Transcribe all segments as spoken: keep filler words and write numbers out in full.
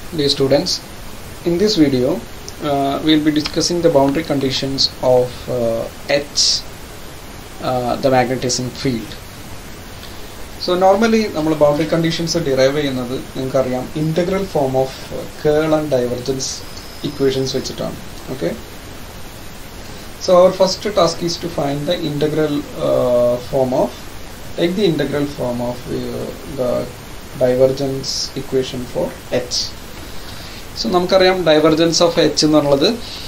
Dear students, in this video uh, we will be discussing the boundary conditions of uh, H, uh, the magnetizing field. So normally നമ്മൾ boundary conditions derive ചെയ്യുന്നത് നിങ്ങൾക്കറിയാം integral form of uh, curl and divergence equations വെച്ചിട്ടാണ്. Okay, so our first task is to find the integral uh, form of take the integral form of uh, the divergence equation for H. So നമുക്കറിയാം divergence of H എന്നുള്ളത്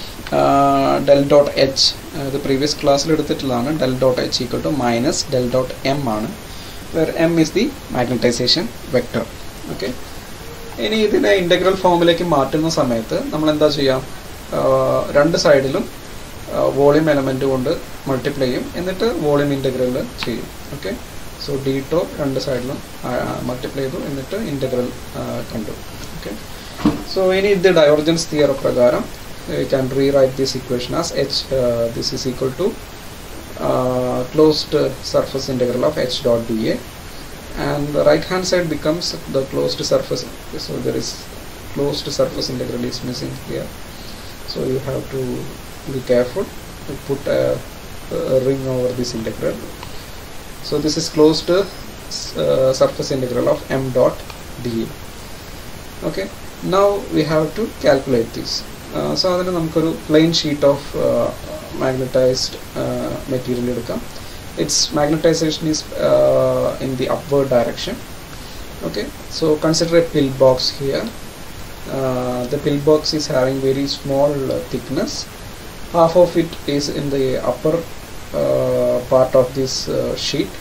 del dot H, the previous class എടുത്തിട്ടുള്ളതാണ്. Del dot H equal to minus del dot M ആണ്, where M is the magnetization vector. Okay, ഇനി ഇതിനെ integral ഫോമിലേക്ക് മാറ്റുന്ന സമയത്ത് നമ്മൾ എന്താ ചെയ്യാം, രണ്ട് സൈഡിലും വോളിയം എലമെന്റ് കൊണ്ട് മൾട്ടിപ്ലൈ ചെയ്യും, എന്നിട്ട് വോളിയം ഇന്റഗ്രൽ ചെയ്യും. ഓക്കെ, സോ ഡി ടോ രണ്ട് സൈഡിലും മൾട്ടിപ്ലൈ ചെയ്തു, എന്നിട്ട് ഇന്റഗ്രൽ കണ്ടു. Okay, so in the divergence theorem prakaram you can rewrite this equation as H, uh, this is equal to uh, closed surface integral of H dot dA, and the right hand side becomes the closed surface. So there is closed surface integral is missing here, so you have to be careful to put a, a ring over this integral. So this is closed uh, surface integral of M dot dA. Okay, now we have to calculate this. Uh, so adana namukku plain sheet of uh, magnetized uh, material edukam. Its magnetization is uh, in the upward direction. Okay, so consider a pill box here. Uh, the pill box is having very small uh, thickness. Half of it is in the upper uh, part of this uh, sheet.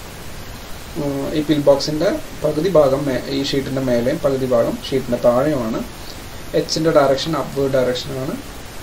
ഈ പിൽ ബോക്സിൻ്റെ പകുതി ഭാഗം ഈ ഷീറ്റിൻ്റെ മേലെയും പകുതി ഭാഗം ഷീറ്റിൻ്റെ താഴെയുമാണ്. എച്ചിൻ്റെ ഡയറക്ഷൻ അപ്വേർഡ് ഡയറക്ഷനാണ്.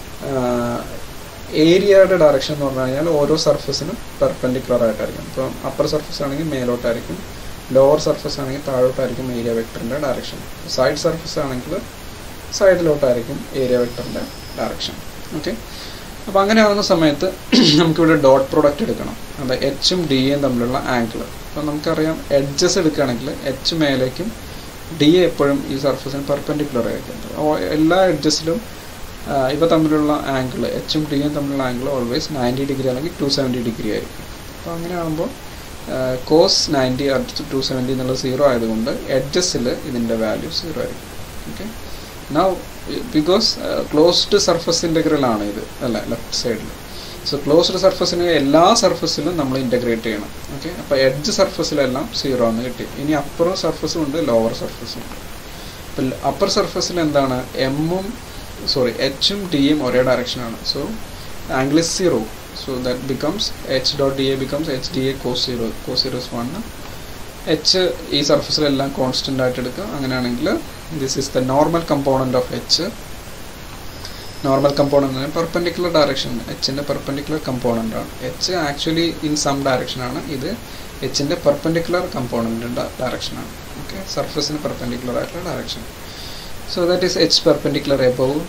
ഏരിയയുടെ ഡയറക്ഷൻ എന്ന് പറഞ്ഞു കഴിഞ്ഞാൽ ഓരോ സർഫസിനും പെർപെൻഡിക്കുലർ ആയിട്ടായിരിക്കും. ഇപ്പം അപ്പർ സർഫസ് ആണെങ്കിൽ മേലോട്ടായിരിക്കും, ലോവർ സർഫസ് ആണെങ്കിൽ താഴോട്ടായിരിക്കും ഏരിയ വെക്ടറിൻ്റെ ഡയറക്ഷൻ. സൈഡ് സർഫസ് ആണെങ്കിൽ സൈഡിലോട്ടായിരിക്കും ഏരിയ വെക്ടറിൻ്റെ ഡയറക്ഷൻ. ഓക്കെ, അപ്പോൾ അങ്ങനെ ആവുന്ന സമയത്ത് നമുക്കിവിടെ ഡോട്ട് പ്രോഡക്റ്റ് എടുക്കണം. അത് എച്ചും ഡി എയും തമ്മിലുള്ള ആംഗിൾ. അപ്പോൾ നമുക്കറിയാം എഡ്ജസ് എടുക്കുകയാണെങ്കിൽ എച്ച് മേലേക്കും ഡി എ എപ്പോഴും ഈ സർഫസിന് പെർപെൻഡിക്കുലർ ആയിരിക്കും. എല്ലാ എഡ്ജസിലും ഇവ തമ്മിലുള്ള ആംഗിൾ എച്ചും ഡി എയും തമ്മിലുള്ള ആംഗിൾ ഓൾവേസ് നയൻറ്റി ഡിഗ്രി അല്ലെങ്കിൽ ടു സെവൻറ്റി ഡിഗ്രി ആയിരിക്കും. അപ്പോൾ അങ്ങനെ ആകുമ്പോൾ കോസ് നയൻറ്റി അടുത്ത് ടു സെവൻറ്റി എന്നുള്ളത് സീറോ ആയതുകൊണ്ട് എഡ്ജസിൽ ഇതിൻ്റെ വാല്യൂ സീറോ ആയിരിക്കും. Okay, now because uh, closed surface integral ആണ് ഇത് അല്ല ലെഫ്റ്റ് സൈഡിൽ. സോ ക്ലോസ്ഡ് സർഫസിന് എല്ലാ സർഫസിലും നമ്മൾ ഇൻ്റഗ്രേറ്റ് ചെയ്യണം. ഓക്കെ, അപ്പോൾ എഡ്ജ് സർഫസിലെല്ലാം സീറോ എന്ന് കിട്ടി. ഇനി അപ്പർ സർഫസും ഉണ്ട്, ലോവർ സർഫസും ഉണ്ട്. അപ്പോൾ അപ്പർ സർഫസിൽ എന്താണ്, എമ്മും സോറി എച്ചും ഡിയും ഒരേ ഡയറക്ഷനാണ്. So angle is zero. So that becomes H dot D A becomes H D A cos zero. Cos zero is one. H ഈ സർഫസിലെല്ലാം കോൺസ്റ്റൻ്റ് ആയിട്ട് എടുക്കുക. അങ്ങനെയാണെങ്കിൽ this is the normal component of H. Normal component perpendicular direction, എച്ചിൻ്റെ perpendicular component ആണ്. H actually in some ഡയറക്ഷനാണ്, ഇത് എച്ചിൻ്റെ പെർപെൻഡിക്കുലർ കമ്പോണൻറ്റിൻ്റെ ഡയറക്ഷനാണ്. ഓക്കെ, സർഫസിന് പെർപെൻഡിക്കുലർ ആയിട്ടുള്ള direction. So that is H perpendicular above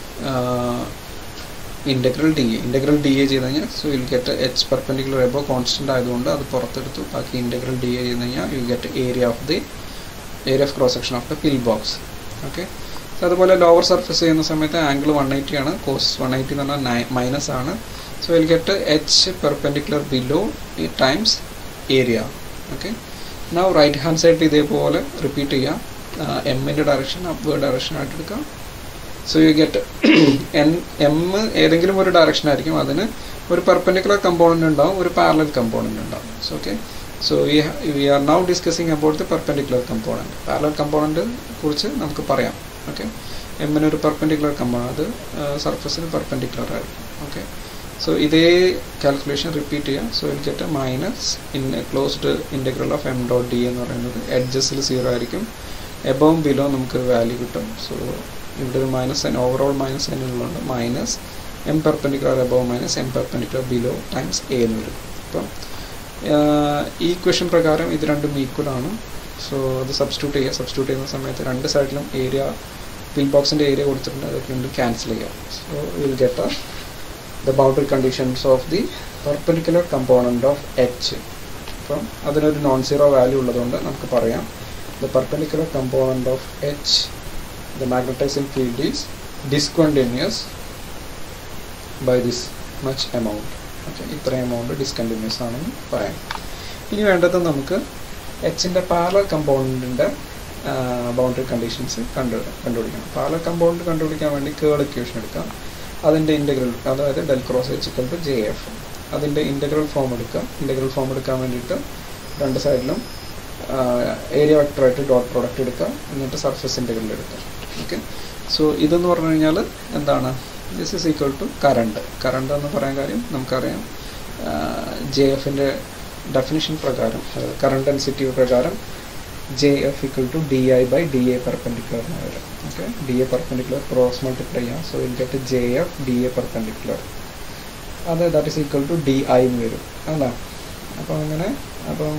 integral D A. Integral D A ചെയ്ത് കഴിഞ്ഞാൽ so you get H perpendicular above constant ആയതുകൊണ്ട് അത് പുറത്തെടുത്തു. ബാക്കി ഇൻ്റഗ്രൽ ഡി എ ചെയ്ത് കഴിഞ്ഞാൽ you get area of the area of cross section of the pill box. Okay, അതുപോലെ lower surface ചെയ്യുന്ന സമയത്ത് ആംഗിൾ വൺ എയ്റ്റി ആണ്. കോസ് വൺ എയ്റ്റി എന്ന് പറഞ്ഞാൽ നയൻ മൈനസ് ആണ്. So will get H perpendicular below times area. Okay, now right hand സൈഡിൽ ഇതേപോലെ repeat ചെയ്യാം. എമ്മിൻ്റെ ഡയറക്ഷൻ അപ്വേർഡ് ഡയറക്ഷൻ ആയിട്ട് എടുക്കാം. So you get N M ഏതെങ്കിലും ഒരു ഡയറക്ഷൻ ആയിരിക്കും, അതിന് ഒരു പെർപെൻഡിക്കുലർ കമ്പോണൻ്റ് ഉണ്ടാവും, ഒരു പാരലൽ കമ്പോണൻ്റ് ഉണ്ടാവും. So okay, so we, we are now discussing about the perpendicular component. Parallel component കുറിച്ച് നമുക്ക് പറയാം. ഓക്കെ, എമ്മിന് ഒരു പെർപെൻഡിക്കുലർ കമ്പോണൻ്റ്, അത് സർഫസിന് പെർപെൻഡിക്കുലർ ആയിരിക്കും. ഓക്കെ, സോ ഇതേ കാൽക്കുലേഷൻ റിപ്പീറ്റ് ചെയ്യാം. So will get minus in closed integral of M dot D എന്ന് പറയുന്നത് എഡ്ജസിൽ സീറോ ആയിരിക്കും. എബവും ബിലോ നമുക്ക് വാല്യൂ കിട്ടും. സോ ഇവിടെ ഒരു minus sign, overall minus sign ഉള്ളതുകൊണ്ട് minus M perpendicular above minus M perpendicular below times A എന്ന് വരും. അപ്പം ഈ ഇക്വേഷൻ പ്രകാരം ഇത് രണ്ടും ഈക്വൽ ആണ്. സോ അത് സബ്സ്റ്റിറ്റ്യൂട്ട് ചെയ്യുക. സബ്സ്റ്റിറ്റ്യൂട്ട് ചെയ്യുന്ന സമയത്ത് രണ്ട് സൈഡിലും ഏരിയ പിൽ ബോക്സിൻ്റെ ഏരിയ കൊടുത്തിട്ടുണ്ട്, അതൊക്കെ ഉണ്ട് ക്യാൻസൽ ചെയ്യുക. So will get the boundary conditions of the perpendicular component of H. അപ്പം അതിനൊരു നോൺ സീറോ വാല്യൂ ഉള്ളതുകൊണ്ട് നമുക്ക് പറയാം the perpendicular component of H the magnetizing field is discontinuous by this much amount. Okay, ഇത്രയും amount discontinuous ആണെന്ന് പറയാം. ഇനി വേണ്ടത് നമുക്ക് എച്ചിൻ്റെ പാരലൽ കമ്പോണൻറ്റിൻ്റെ ബൗണ്ടറി കണ്ടീഷൻസ് കണ്ടു കണ്ടുപിടിക്കണം. പാരലൽ കമ്പോണൻറ്റ് കണ്ടുപിടിക്കാൻ വേണ്ടി കേൾ ഇക്വേഷൻ എടുക്കാം. അതിൻ്റെ ഇൻ്റഗ്രൽ, അതായത് del cross H equal to J F, അതിൻ്റെ ഇൻ്റഗ്രൽ ഫോം എടുക്കാം. ഇൻ്റഗ്രൽ ഫോം എടുക്കാൻ വേണ്ടിയിട്ട് രണ്ട് സൈഡിലും ഏരിയ വെക്ടറായിട്ട് ഡോട്ട് പ്രോഡക്റ്റ് എടുക്കാം, എന്നിട്ട് സർഫസ് ഇൻ്റഗ്രൽ എടുക്കാം. ഓക്കെ, സോ ഇതെന്ന് പറഞ്ഞു കഴിഞ്ഞാൽ എന്താണ്, this is equal to current. Current എന്ന് പറയാൻ കാര്യം നമുക്കറിയാം, ജെ എഫിൻ്റെ ഡെഫിനിഷൻ പ്രകാരം, കറണ്ട് ഡെൻസിറ്റി പ്രകാരം J F equal to D I by D A perpendicular എന്ന് വരും. Okay, D A perpendicular cross multiply ചെയ്യാം. So will get J F D A perpendicular, അത് that is equal to D I എന്ന് വരും അല്ല. അപ്പം അങ്ങനെ അപ്പം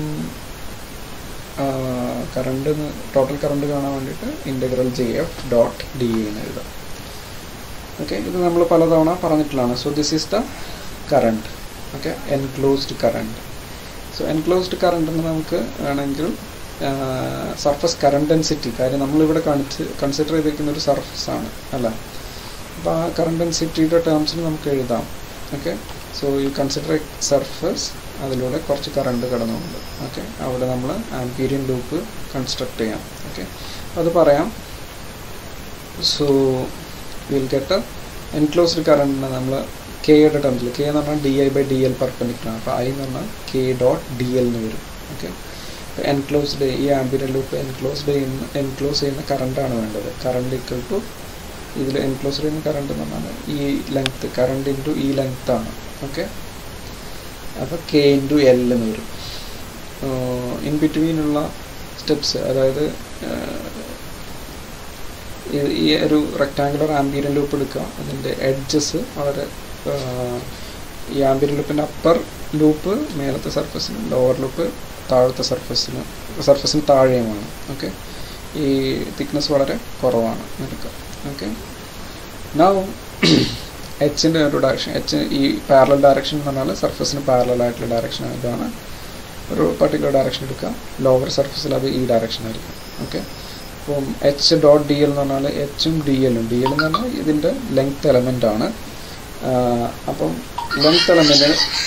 കറണ്ട് ടോട്ടൽ കറണ്ട് കാണാൻ വേണ്ടിയിട്ട് integral J F dot D A എന്ന് എഴുതാം. ഓക്കെ, ഇത് നമ്മൾ പലതവണ പറഞ്ഞിട്ടുള്ളതാണ്. So this is the current. Okay, enclosed current. So enclosed കറണ്ടിന് നമുക്ക് വേണമെങ്കിൽ സർഫസ് കറണ്ട് ഡെൻസിറ്റി, കാര്യം നമ്മളിവിടെ കാണിച്ച് കൺസിഡർ ചെയ്തിരിക്കുന്ന ഒരു സർഫസ് ആണ് അല്ല. അപ്പോൾ ആ കറണ്ട് ഡെൻസിറ്റിയുടെ ടേംസിൽ നമുക്ക് എഴുതാം. Okay, so you consider a surface, അതിലൂടെ കുറച്ച് കറണ്ട് കടന്നുണ്ട്. ഓക്കെ, അവിടെ നമ്മൾ ആംപീരിയൻ ലൂപ്പ് കൺസ്ട്രക്ട് ചെയ്യാം. ഓക്കെ, അത് പറയാം. സോ വിൽ ഗെറ്റ് എൻക്ലോസ്ഡ് കറണ്ടിന് നമ്മൾ കെയുടെ ടേംസിൽ, കെ എന്ന് പറഞ്ഞാൽ D I by D L perpendicular, അപ്പോൾ ഐ എന്ന് പറഞ്ഞാൽ കെ ഡോട്ട് ഡി എൽ എന്ന് വരും. ഓക്കെ, എൻക്ലോസ്ഡ്, ഈ ആംപീരിയൻ ലൂപ്പ് എൻക്ലോസ്ഡ് ചെയ്യുന്ന എൻക്ലോസ് ചെയ്യുന്ന കറണ്ടാണ് വേണ്ടത്. കറണ്ട് ഈക്വൽ ടു, ഇതിൽ എൻക്ലോസ്ഡ് ചെയ്യുന്ന കറണ്ട് എന്ന് പറഞ്ഞാൽ ഈ ലെങ്ത്ത്, കറണ്ട് ഇൻറ്റു ഈ ലെങ്ത്ത് ആണ്. ഓക്കെ, അപ്പോൾ കെ ഇൻറ്റു എൽ എന്ന് വരും. ഇൻ ബിറ്റ്വീനുള്ള സ്റ്റെപ്സ്, അതായത് ഈ ഒരു റെക്ടാങ്കുലർ ആംപീരിയൻ ലൂപ്പ് എടുക്കുക, അതിൻ്റെ എഡ്ജസ് വളരെ, ഈ ആംപീരിയൻ ലൂപ്പിൻ്റെ അപ്പർ ലൂപ്പ് മേലത്തെ സർഫസിനും ലോവർ ലൂപ്പ് താഴത്തെ സർഫസിന് സർഫസിന് താഴെയുമാണ്. ഓക്കെ, ഈ തിക്നെസ് വളരെ കുറവാണ് എടുക്കുക. ഓക്കെ, നൗ എച്ചിൻ്റെ ഒരു ഡയറക്ഷൻ, എച്ച് ഈ പാരലൽ ഡയറക്ഷൻ എന്ന് പറഞ്ഞാൽ സർഫസിന് പാരലൽ ആയിട്ടുള്ള ഡയറക്ഷൻ, ഇതാണ് ഒരു പർട്ടിക്കുലർ ഡയറക്ഷൻ എടുക്കുക. ലോവർ സർഫസിൽ അത് ഈ ഡയറക്ഷൻ ആയിരിക്കും. ഓക്കെ, അപ്പം എച്ച് ഡോട്ട് ഡി എൽ എന്ന് പറഞ്ഞാൽ എച്ചും ഡി എല്ലും, ഡി എൽ എന്ന് പറഞ്ഞാൽ ഇതിൻ്റെ ലെങ്ത് എലമെൻ്റ് ആണ്. അപ്പം ലെങ്ത് എലമെൻറ്റ്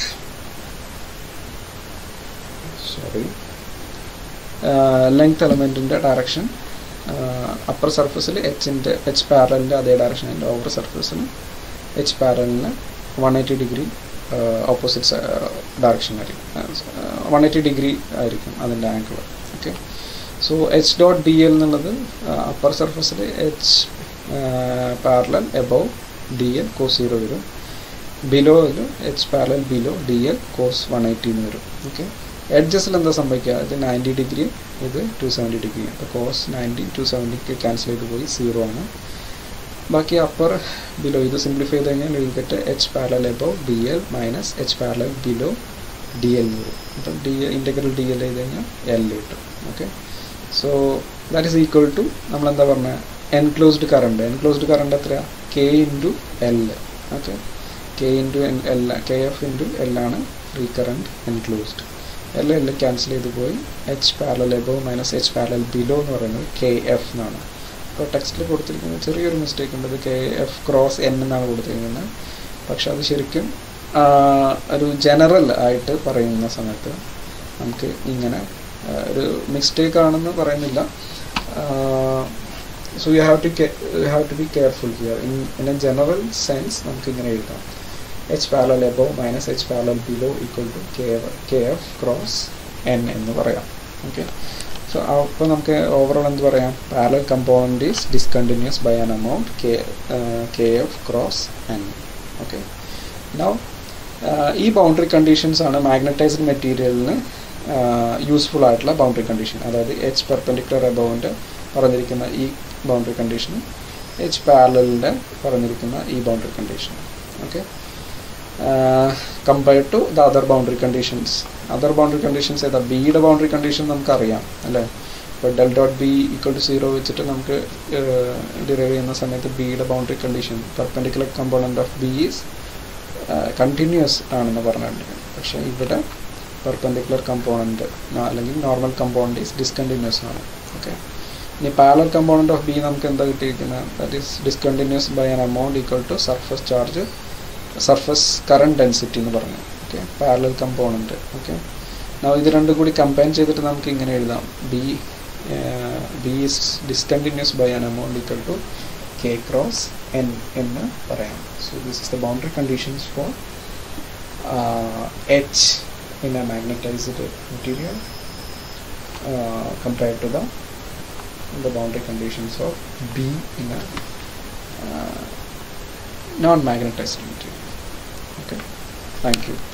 സോറി ലെങ്ത് എലമെൻറ്റിൻ്റെ ഡയറക്ഷൻ അപ്പർ സർഫസിൽ എച്ചിൻ്റെ എച്ച് പാരലിൻ്റെ അതേ ഡയറക്ഷൻ, ലോവർ സർഫസിന് എച്ച് പാരലിന് one eighty degree opposite direction ആയിരിക്കും, വൺ എയ്റ്റി ഡിഗ്രി ആയിരിക്കും അതിൻ്റെ angle. Okay, so H dot D L എന്നുള്ളത് അപ്പർ സർഫസിൽ H parallel above D L cos zero വരും, ബിലോയിൽ H parallel below D L cos one eighty എന്ന് വരും. Okay, എഡ്ജസിൽ എന്താ സംഭവിക്കുക, ഇത് നയൻറ്റി ഡിഗ്രി, ഇത് ടു സെവൻറ്റി ഡിഗ്രി, അപ്പോൾ കോസ് നയൻറ്റി ടു സെവൻറ്റിക്ക് ക്യാൻസൽ ചെയ്ത് പോയി സീറോ ആണ്. ബാക്കി അപ്പർ ബിലോ ഇത് സിംപ്ലിഫൈ ചെയ്ത് കഴിഞ്ഞാൽ will get H parallel above D L minus H parallel below D L എന്ന് വരും. അപ്പം D L integral D L ചെയ്ത് കഴിഞ്ഞാൽ എൽ കിട്ടും. Okay, so that is equal to നമ്മളെന്താ പറഞ്ഞത്, എൻക്ലോസ്ഡ് കറണ്ട്. എൻക്ലോസ്ഡ് കറണ്ട് എത്രയാണ്, K into L. Okay, K into N L, K F into L ആണ് free current enclosed. L L cancel ചെയ്ത് പോയി H parallel above minus H parallel below എന്ന് പറയുന്നത് K F എന്നാണ്. ഇപ്പോൾ ടെക്സ്റ്റിൽ കൊടുത്തിരിക്കുന്നത് ചെറിയൊരു മിസ്റ്റേക്ക് ഉണ്ട്, ഇത് കെ എഫ് ക്രോസ് എൻ എന്നാണ് കൊടുത്തിരിക്കുന്നത്. പക്ഷെ അത് ശരിക്കും ഒരു ജനറൽ ആയിട്ട് പറയുന്ന സമയത്ത് നമുക്ക് ഇങ്ങനെ ഒരു മിസ്റ്റേക്ക് ആണെന്ന് പറയുന്നില്ല. So you have to you have to be careful here. In in a general sense നമുക്ക് ഇങ്ങനെ എഴുതാം, H parallel above minus H parallel below equal to K K F cross N എന്ന് പറയാം. ഓക്കെ, സോ അപ്പോൾ നമുക്ക് overall എന്ത് പറയാം, parallel component is discontinuous by an amount K K F cross N. Okay, now ഈ boundary conditions ആണ് magnetized മെറ്റീരിയലിന് useful ആയിട്ടുള്ള ബൗണ്ടറി കണ്ടീഷൻ. അതായത് എച്ച് പെർപെൻഡിക്കുലർ എബോവിൻ്റെ പറഞ്ഞിരിക്കുന്ന ഈ ബൗണ്ടറി കണ്ടീഷൻ, എച്ച് പാരലലിൻ്റെ പറഞ്ഞിരിക്കുന്ന ഈ boundary condition. Okay, compared to the other boundary conditions. Other boundary conditions ഏതാ, ബിയുടെ ബൗണ്ടറി കണ്ടീഷൻ നമുക്കറിയാം അല്ലേ. ഇപ്പോൾ del dot B equal to zero വെച്ചിട്ട് നമുക്ക് ഡിറൈവ് ചെയ്യുന്ന സമയത്ത് ബിയുടെ boundary condition perpendicular component of B is continuous ആണെന്ന് പറഞ്ഞിട്ടുണ്ട്. പക്ഷേ ഇവിടെ പെർപെൻഡിക്കുലർ കമ്പോണൻറ്റ് അല്ലെങ്കിൽ നോർമൽ കമ്പോണൻറ്റ് ഈസ് ഡിസ്കണ്ടിന്യൂസ് ആണ്. ഓക്കെ, ഇനി പാരലൽ കമ്പോണൻറ്റ് ഓഫ് ബി നമുക്ക് എന്താ കിട്ടിയിരിക്കുന്നത്? That is discontinuous by an amount equal to surface charge surface current density എന്ന് പറഞ്ഞു. Okay, parallel component. ഓക്കെ, ഇത് രണ്ടും കൂടി കമ്പൈൻ ചെയ്തിട്ട് നമുക്ക് ഇങ്ങനെ എഴുതാം, B B is discontinuous by an amount equal to K cross N എന്ന് പറയാം. So this is the boundary conditions for H in a magnetized material uh, compared to the the boundary conditions of B in a uh, non-magnetized material. Okay, thank you.